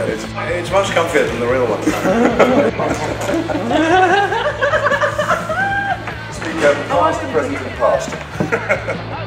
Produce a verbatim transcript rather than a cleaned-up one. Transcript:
It's, it's much comfier than the real one. Speak of past, present and past.